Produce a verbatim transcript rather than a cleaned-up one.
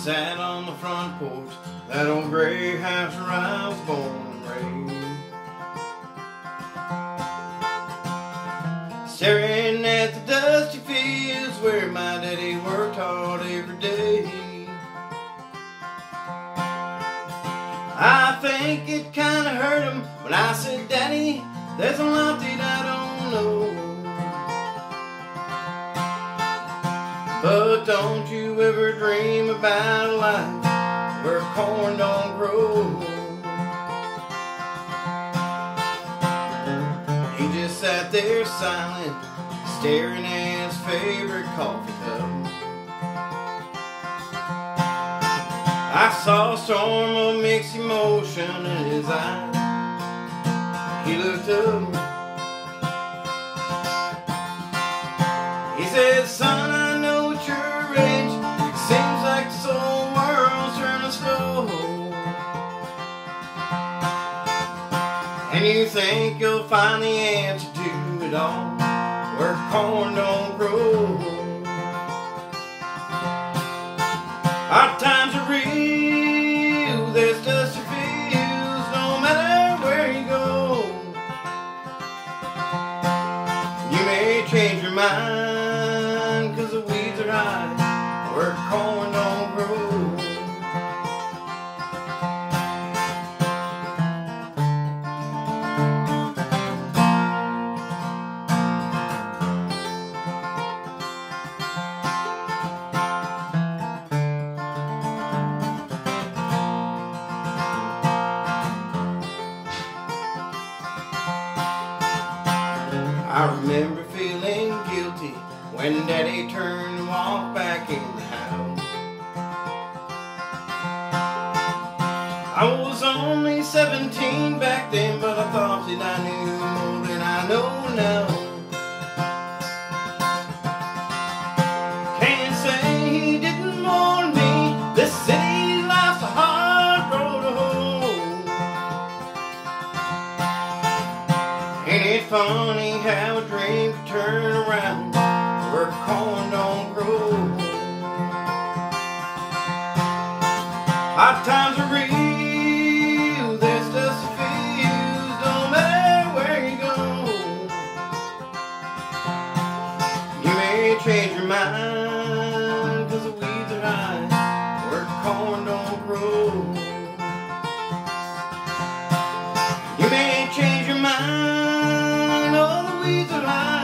sat on the front porch, that old gray house where I was born and raised. Staring at the dusty fields where my daddy worked hard every day. I think it kinda hurt him when I said, Daddy, there's a lot that I don't know. But don't you ever dream about a life where corn don't grow. He just sat there silent, staring at his favorite coffee cup. I saw a storm of mixed emotion in his eyes. He looked up. He said, son, I know at your age, it seems like this whole world's turning slow. And you think you'll find the answer to it all where corn don't grow. Our times are real, there's dusty fields, no matter where you go. You may change your mind, cause the weeds are high where corn don't grow. I remember feeling guilty when Daddy turned and walked back in the house. I was only seventeen back then, but I thought that I knew more than I know now. Can't say he didn't warn me, this city life's a hard road to hoe. Ain't it funny how a dream can turn around where corn don't grow? Hard times are real, there's dusty fields, no matter where you go. You may change your mind, cause the weeds are high where corn don't grow. You may change your mind, oh, the weeds are high